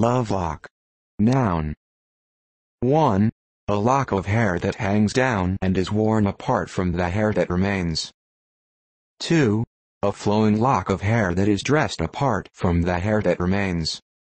love lock. Noun. 1. A lock of hair that hangs down and is worn apart from the hair that remains. 2. A flowing lock of hair that is dressed apart from the hair that remains.